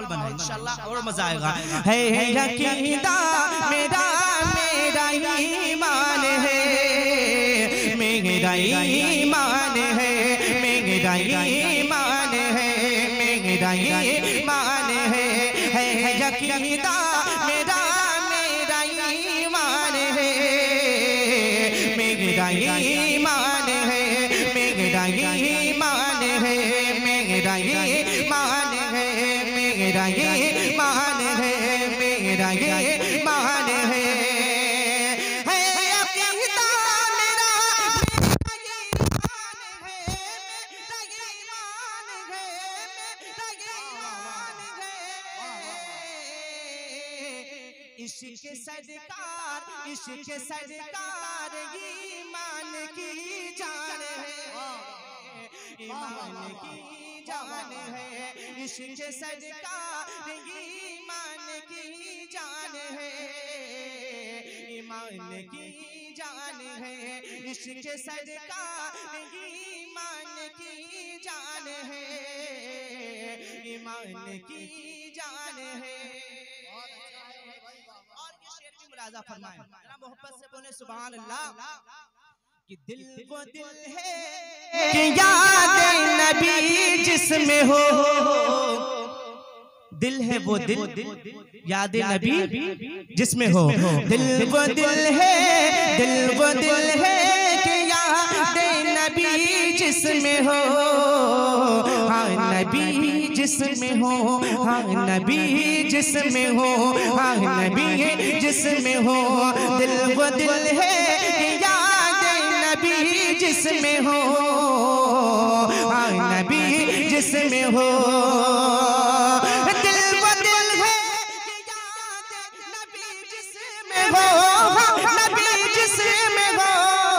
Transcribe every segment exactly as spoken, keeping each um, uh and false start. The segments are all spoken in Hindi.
माहौल बना इंशाल्लाह और मजा आएगा। है यकीदा मेरा मेरा ईमान है, मेरा ईमान है, मेरा ईमान है, मेरा ईमान है। है यकीदा मेरा मेरा ईमान है, मेरा ईमान है, मेरा ईमान है, मेरा ईमान है, मेरा ईमान है, मेरा ईमान है। इश्क सरकार, इश्क सरकार ईमान की जान है, ईमान की जान है। इश्क सरकार ईमान की जान है, ईमान की जान है। इश्क सरकार ईमान की जान है, ईमान की जान है। मुलाजा फरमाएं, जरा मोहब्बत से बोले सुभान अल्लाह। कि दिल वो दिल है कि याद नबी जिसमें हो, दिल है वो दिल याद नबी जिसमें हो। दिल वो दिल है, दिल वो दिल है कि याद नबी जिसमें हो, हाँ नबी जिसमें हो, हाँ नबी जिसमें हो, हाँ नबी जिसमें हो। दिल वो दिल है कि याद नबी जिसमें हो, हाँ नबी जिसमें हो। दिल वो दिल है कि याद नबी जिसमें हो, हाँ नबी जिसमें हो।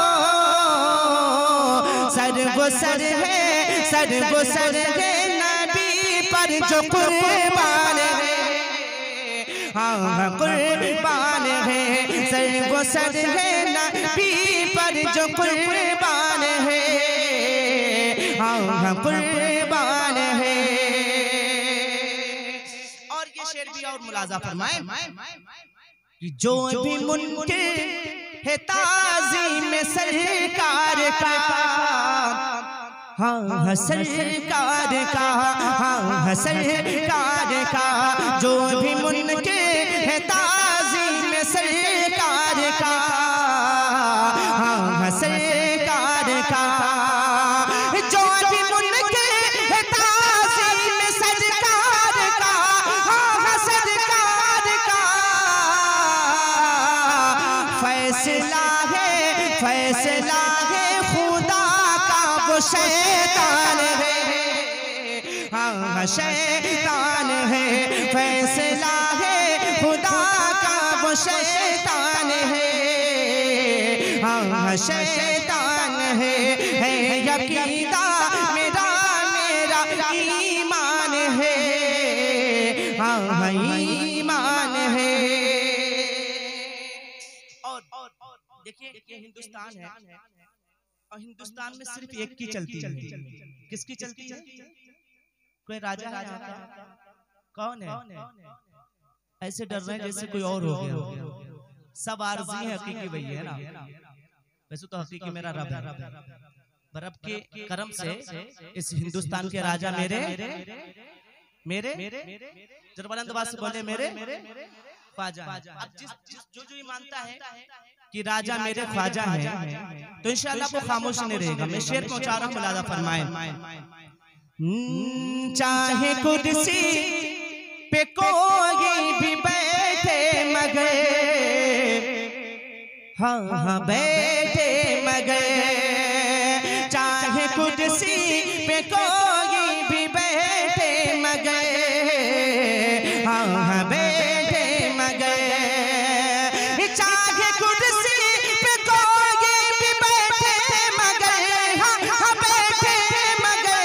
सर वो सर है, सर वो सर है पर जो कुर्बान है, हाँ कुर्बान है। सर वो सर है नबी पर जो कुर्बान है, हाँ कुर्बान है। और ये शेर भी और मुलाजा फरमाए कि जो भी मुनकिर है ताज़ीम सरकार का, हाँ सरकार का, हाँ सरकार का। जो भी मुनकिर है ताज़ीम सरकार का, हाँ सरकार का। जो भी मुनकिर है ताज़ीम सरकार का, हाँ सरकार का। फैसला है, फैसला है खुदा का वो शैतान है, हाँ शैतान है। फैसला है खुदा का वो शैतान है, हाँ शैतान है। है यकीदा मेरा मेरा ईमान है, हाँ ईमान है। और देखिए ये हिंदुस्तान है और हिंदुस्तान में सिर्फ एक की चलती है। किसकी चलती है? कोई राजा है यहाँ का? कौन है? ऐसे डर रहे हैं जैसे कोई और हो गया। सब आरज़ी है, हकीकी वही है ना। वैसे तो हकीकी मेरा रब है। रब के करम से इस हिंदुस्तान के राजा मेरे मेरे जरा बुलंद आवाज से बोले मेरे ख्वाजा। अब जिस जो जो ये मानता है कि राजा मेरे ख्वाजा है तो इंशाअल्लाह वो खामोश नहीं रहेगा। मैं शेर पहुंचा रहा हूं, मुलाजा फरमाएं। चाहे कुर्सी पे कोई भी बैठे मगर, हाँ हाँ बैठे मगर। चाहे कुर्सी पे कोई भी बैठे मगर, हाँ हाँ बैठे मगर। चाहे कुर्सी पे कोई भी बैठे मगर, हाँ हाँ बैठे मगर।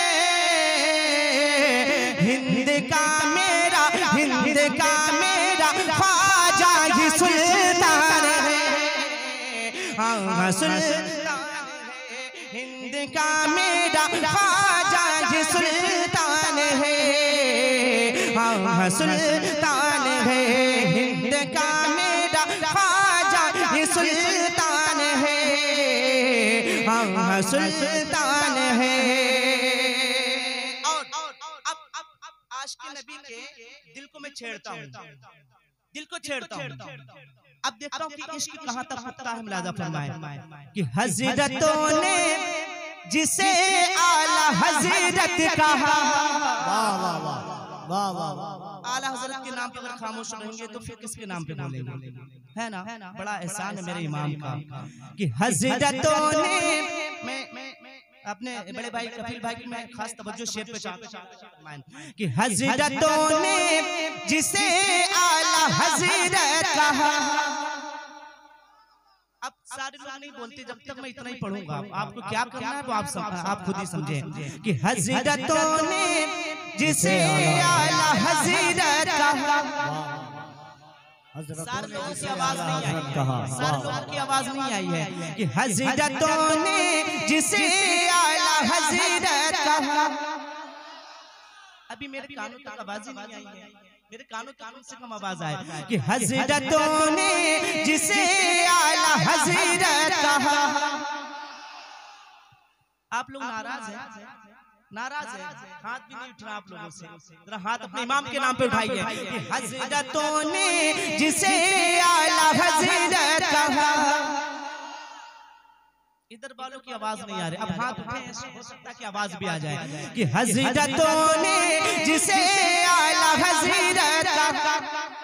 हिंद का मेरा, हिंद का मेरा ख्वाजा ही सुल्तान है, हाँ सुल्तान है। हिंद का मेरा ख्वाजा ही सुल्तान है, हाँ हाँ सुल्तान है हिंद का मेरा ख्वाजा ये सुल्तान है, हाँ सुल्तान है। और अब अब आज के नबी के दिल को मैं छेड़ता हूँ, दिल को छेड़ता हूँ। अब देखता हूँ कि इश्क कहाँ तक होता है। मुलाजा फरमाए कि हज़रतों ने जिसे आला हज़रत कहा, वाह वाह वाह वाह वाह वाह। आला हज़रत के नाम पे अगर खामोश रहेंगे तो फिर किसके नाम पे बोलेंगे? है ना, बड़ा एहसान है मेरे इमाम का कि हज़रतों ने, मैं अपने बड़े भाई कपिल भाई की मैं खास तवज्जो शेर पे चाहता हूं कि हज़रतों ने जिसे आला हज़रत कहा। अब सारे लोग नहीं बोलते, जब तक मैं इतना ही पढ़ूंगा। आपको क्या करना है वो आप सब आप खुद ही समझें कि हज़रतों ने जिसे आला हज़रत कहा। सारे लोगों की आवाज नहीं आई है, सारे लोगों की आवाज नहीं आई है कि हज़रतों ने जिसे आला हज़रत कहा। अभी मेरे कानों तक आवाज ही नहीं आई है, मेरे कानों तक से कम आवाज आए कि हज़रतों ने जिसे आला हज़रत कहा। आप लोग नाराज हैं, नाराज है, हाथ भी नहीं उठ रहा आप लोगों से। जरा हाथ अपने इमाम के नाम पे उठाइए कि हज़रतों ने जिसे आला हज़रत कहा। इधर वालों की आवाज नहीं आ रही, अब हाथ उठे, हो सकता है कि आवाज भी आ जाए कि हज़रतों ने जिसे आला हज़रत कहा।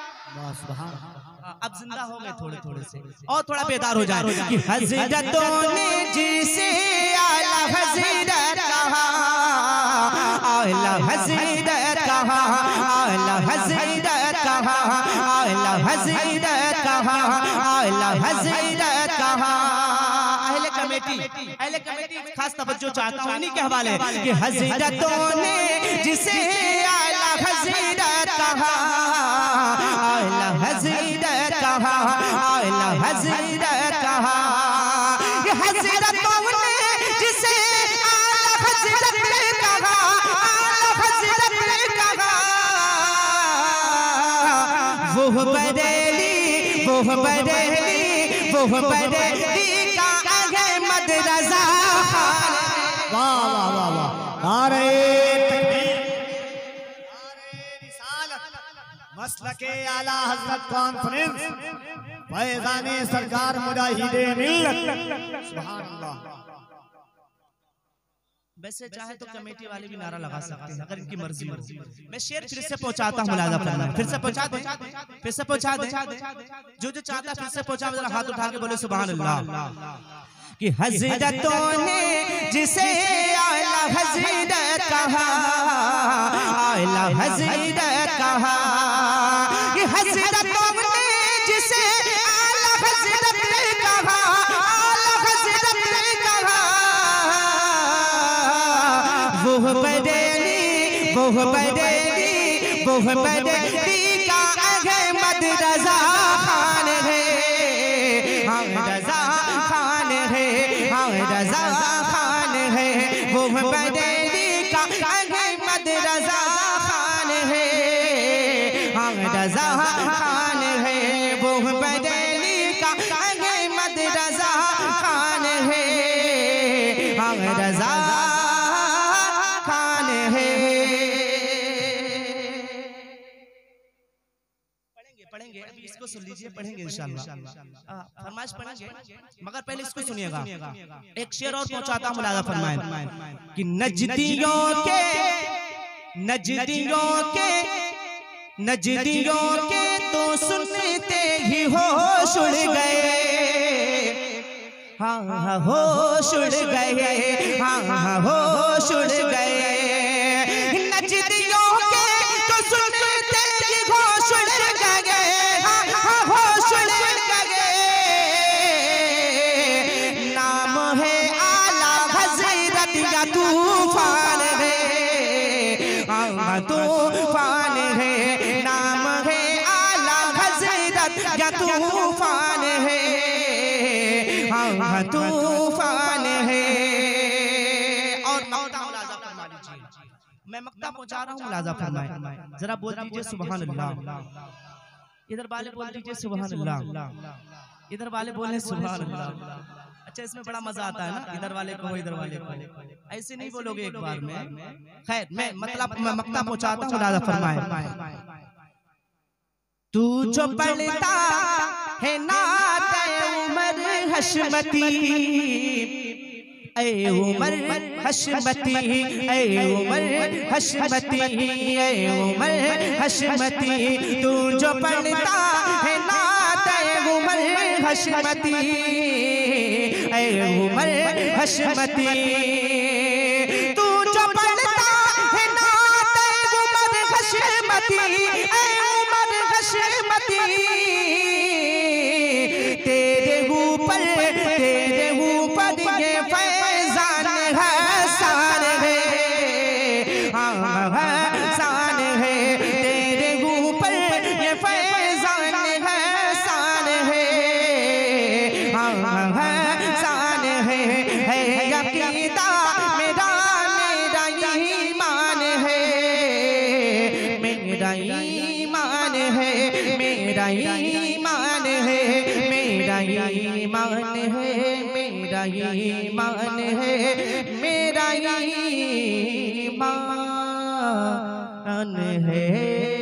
अब जिंदा हो गए थोड़े थोड़े से, और थोड़ा बेदार हो जाए कि हज़रतों ने जिसे आला हज़रत कहा, आला हज़रत कहा, आला हज़रत कहा, आला हज़रत कहा, आला हज़रत कहा। अहले कमेटी, अहले कमेटी खास तवज्जो चाहता हूँ इन्हीं के हवाले कि हज़रतों ने जिसे आला हज़रत कहा, आला हज़रत कहा, आला हज़रत कहा। हज़रतों ने जिसे आला हज़रत कहा, आला हज़रत कहा। वो बरेली, वो बरेली, वो बरेली का अहमद रज़ा खान। वाह वाह वाह वाह। नारे तकबीर, नारे रिसालत, मसलके आला हज़रत कॉन्फ्रेंस, फैज़ाने सरकार मुजाहिदे मिल्लत। सुभान अल्लाह। वैसे चाहे तो कमेटी वाले भी नारा लगा सकते हैं अगर इनकी मर्जी हो। मैं शेर फिर से पहुंचाता हूं, मुलाजा फरमाए, फिर से पहुंचा दे, फिर से पहुंचा दे, जो जो चाहता फिर से पहुंचा। जरा हाथ उठा के बोले सुभान अल्लाह कि हज़रतों ने जिसे आला हज़रत कहा, आला हज़रत कहा। कि हज़रतों ने जिसे आला हज़रत कहा, आला हज़रत कहा। वो बरेली, वो बरेली, वो बरेली का अहमद रज़ा खान है, हाँ रज़ा खान है, हाँ रज़ा खान है। वो बरेली का अहमद रज़ा खान है, हाँ रज़ा खान है। वो बरेली का अहमद रज़ा खान है, हाँ रज़ा खान है। पढ़ेंगे पढ़ेंगे अभी इसको सुन लीजिए, पढ़ेंगे इंशाअल्लाह। फरमाइश पढ़ेंगे मगर पहले इसको सुनिएगा। एक शेर और पहुंचाता हूं, मुलाजा फरमाए कि नजदियों के, नजदियों के, नजदियों के तो सुनते ही होश उड़ गए, हाँ हाँ होश उड़ गए, हाँ हाँ होश उड़ गए। नजदियों के तो सुनते ही होश उड़ गए, हाँ हाँ होश उड़ गए। नाम है आला हज़रत या तूफान है, हाँ तूफान है। नाम है आला हज़रत या तूफान है, हाँ तूफान है। और मुलाजा फरमा लीजिए पहुंचा रहा हूँ, मुलाजा फरमाए। जरा बोल दीजिए सुभान अल्लाह। इधर वाले बोल दीजिए सुभान अल्लाह, इधर वाले बोले सुभान अल्लाह। अच्छा, इसमें बड़ा मजा आता है ना, इधर वाले को इधर वाले को, ऐसे नहीं बोलोगे एक बार में। खैर मैं मतलब मक्ता पहुंचाता हूँ, मुलाजा फरमाए। तू जो पढ़ता है नात उमर हशमती, ऐ उमर हशमती, ऐ उमर हशमती, ऐ उमर हशमती, तू जो पढ़ता है नात उमर हशमती, ऐ उमर हशमती, तू जो पढ़ता है नात उमर हशमती, ऐ उमर हशमती, तेरे ऊपर तेरे ऊपर ये फैजान हसान है, हाँ हसान है, तेरे ऊपर ये फैजान हसान है, हाँ हसान है, है अकीदा मेरा मेरा ईमान है, मेरा ईमान है, मेरा ईमान है, मेरा ईमान है, मेरा ईमान है, मेरा ईमान है।